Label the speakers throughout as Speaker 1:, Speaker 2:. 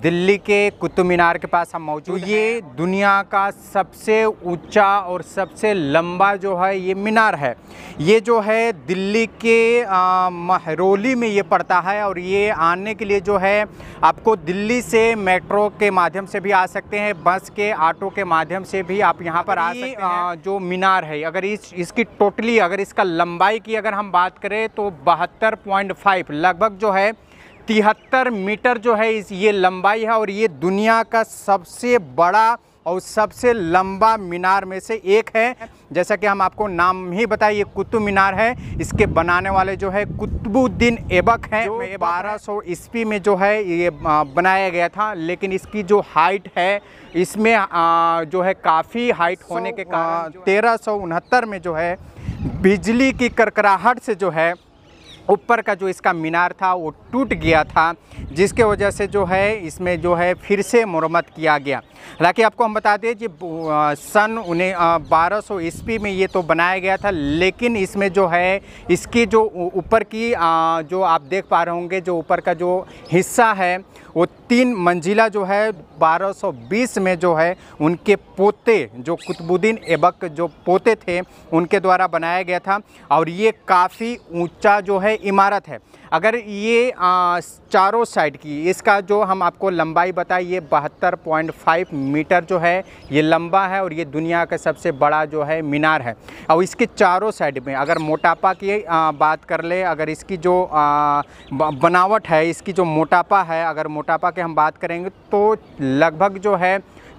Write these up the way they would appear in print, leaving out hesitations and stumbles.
Speaker 1: दिल्ली के कुतुब मीनार के पास हम मौजूद। ये दुनिया का सबसे ऊंचा और सबसे लंबा जो है ये मीनार है। ये जो है दिल्ली के महरौली में ये पड़ता है और ये आने के लिए जो है आपको दिल्ली से मेट्रो के माध्यम से भी आ सकते हैं, बस के ऑटो के माध्यम से भी आप यहाँ पर आ सकते हैं। जो मीनार है अगर इसकी टोटली अगर इसका लंबाई की अगर हम बात करें तो 72.5 लगभग जो है 73 मीटर जो है ये लंबाई है और ये दुनिया का सबसे बड़ा और सबसे लंबा मीनार में से एक है। जैसा कि हम आपको नाम ही बताइए, ये कुतुब मीनार है। इसके बनाने वाले जो है कुतुबुद्दीन ऐबक हैं। 1200 ईस्वी में जो है ये बनाया गया था, लेकिन इसकी जो हाइट है इसमें जो है काफ़ी हाइट होने के कारण 1369 में जो है बिजली की करकराहट से जो है ऊपर का जो इसका मीनार था वो टूट गया था, जिसके वजह से जो है इसमें जो है फिर से मरम्मत किया गया। हालांकि आपको हम बता दें कि सन 1200 ईस्वी में ये तो बनाया गया था, लेकिन इसमें जो है इसकी जो ऊपर की जो आप देख पा रहे होंगे जो ऊपर का जो हिस्सा है वो 3 मंजिला जो है 1220 में जो है उनके पोते जो कुतुबुद्दीन ऐबक जो पोते थे उनके द्वारा बनाया गया था और ये काफ़ी ऊंचा जो है इमारत है। अगर ये चारों साइड की इसका जो हम आपको लंबाई बताएं, ये 72.5 मीटर जो है ये लंबा है और ये दुनिया का सबसे बड़ा जो है मीनार है। और इसके चारों साइड में अगर मोटापा की बात कर ले, अगर इसकी जो बनावट है, इसकी जो मोटापा है, अगर मोटापा की हम बात करेंगे तो लगभग जो है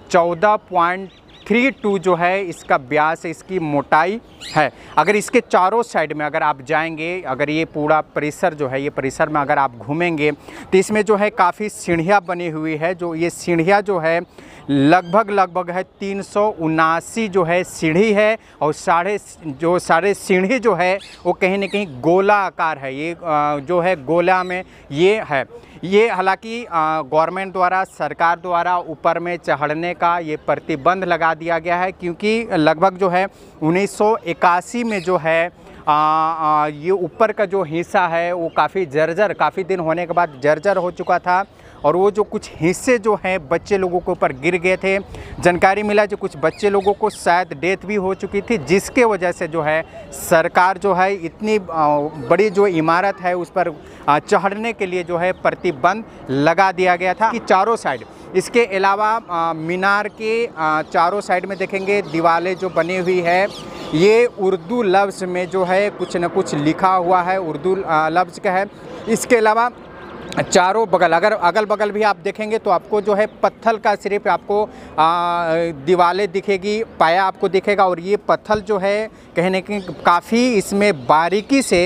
Speaker 1: 14.32 जो है इसका व्यास, इसकी मोटाई है। अगर इसके चारों साइड में अगर आप जाएंगे, अगर ये पूरा परिसर जो है ये परिसर में अगर आप घूमेंगे तो इसमें जो है काफ़ी सीढ़ियाँ बनी हुई है। जो ये सीढ़ियाँ जो है लगभग है 379 जो है सीढ़ी है और सारे सीढ़ी जो है वो कहीं ना कहीं गोला आकार है। ये जो है गोला में ये है। ये हालांकि गवर्नमेंट द्वारा, सरकार द्वारा ऊपर में चढ़ने का ये प्रतिबंध लगा दिया गया है, क्योंकि लगभग जो है 1981 में जो है ये ऊपर का जो हिस्सा है वो काफ़ी दिन होने के बाद जर्जर हो चुका था और वो जो कुछ हिस्से जो हैं बच्चे लोगों के ऊपर गिर गए थे। जानकारी मिला जो कुछ बच्चे लोगों को शायद डेथ भी हो चुकी थी, जिसके वजह से जो है सरकार जो है इतनी बड़ी जो इमारत है उस पर चढ़ने के लिए जो है प्रतिबंध लगा दिया गया था कि चारों साइड। इसके अलावा मीनार के चारों साइड में देखेंगे दीवारें जो बनी हुई है, ये उर्दू लफ्ज़ में जो है कुछ न कुछ लिखा हुआ है, उर्दू लफ्ज़ का है। इसके अलावा चारों बगल अगर अगल बगल भी आप देखेंगे तो आपको जो है पत्थर का सिर्फ आपको दीवारें दिखेगी, पाया आपको दिखेगा और ये पत्थर जो है कहने की काफ़ी इसमें बारीकी से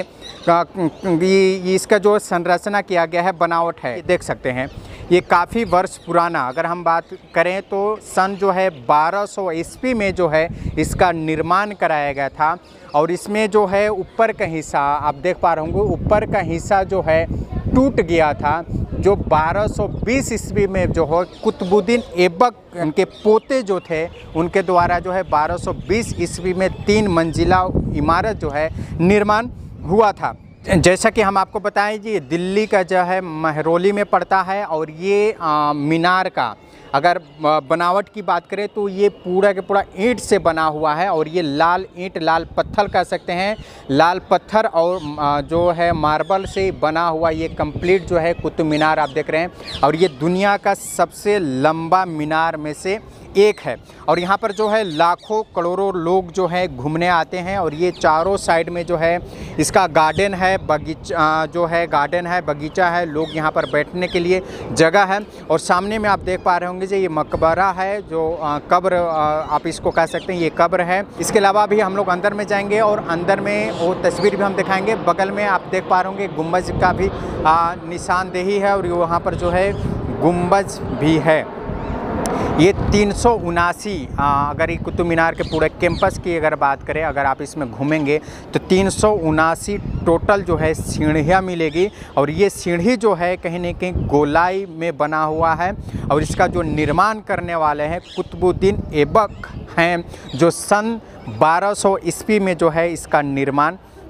Speaker 1: इसका जो संरचना किया गया है, बनावट है, देख सकते हैं। ये काफ़ी वर्ष पुराना अगर हम बात करें तो सन जो है 1200 ईस्वी में जो है इसका निर्माण कराया गया था और इसमें जो है ऊपर का हिस्सा आप देख पा रहे होंगे, ऊपर का हिस्सा जो है टूट गया था। जो 1220 ईस्वी में जो है कुतुबुद्दीन ऐबक उनके पोते जो थे उनके द्वारा जो है 1220 ईस्वी में 3 मंजिला इमारत जो है निर्माण हुआ था। जैसा कि हम आपको बताएं जी, ये दिल्ली का जो है महरौली में पड़ता है और ये मीनार का अगर बनावट की बात करें तो ये पूरा के पूरा ईंट से बना हुआ है और ये लाल ईंट, लाल पत्थर कह सकते हैं, लाल पत्थर और जो है मार्बल से बना हुआ ये कंप्लीट जो है कुतुब मीनार आप देख रहे हैं और ये दुनिया का सबसे लंबा मीनार में से एक है। और यहाँ पर जो है लाखों करोड़ों लोग जो है घूमने आते हैं और ये चारों साइड में जो है इसका गार्डन है, बगीचा जो है गार्डन है, बगीचा है, लोग यहाँ पर बैठने के लिए जगह है। और सामने में आप देख पा रहे होंगे जी ये मकबरा है, जो कब्र आप इसको कह सकते हैं, ये कब्र है। इसके अलावा भी हम लोग अंदर में जाएंगे और अंदर में वो तस्वीर भी हम दिखाएंगे। बगल में आप देख पा रहे होंगे गुंबज का भी निशानदेही है और वहाँ पर जो है गुंबज भी है। ये 379 अगर ये कुतुब मीनार के पूरे कैंपस की अगर बात करें, अगर आप इसमें घूमेंगे तो 379 टोटल जो है सीढ़ियाँ मिलेगी और ये सीढ़ी जो है कहीं न कहीं गोलाई में बना हुआ है और इसका जो निर्माण करने वाले हैं कुतुबुद्दीन ऐबक हैं, जो सन 1200 ईस्वी में जो है इसका निर्माण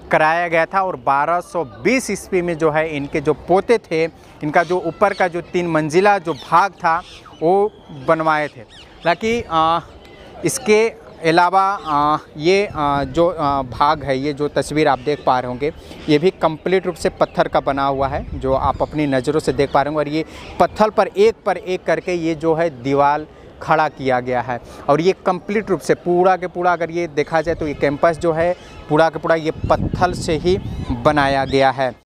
Speaker 1: कराया गया था और 1220 ईस्वी में जो है इनके जो पोते थे, इनका जो ऊपर का जो 3 मंजिला जो भाग था वो बनवाए थे। हालांकि इसके अलावा ये जो भाग है, ये जो तस्वीर आप देख पा रहे होंगे, ये भी कंप्लीट रूप से पत्थर का बना हुआ है, जो आप अपनी नज़रों से देख पा रहे होंगे। और ये पत्थर पर एक करके ये जो है दीवार खड़ा किया गया है। और ये कंप्लीट रूप से पूरा के पूरा अगर ये देखा जाए तो ये कैंपस जो है पूरा के पूरा ये पत्थर से ही बनाया गया है।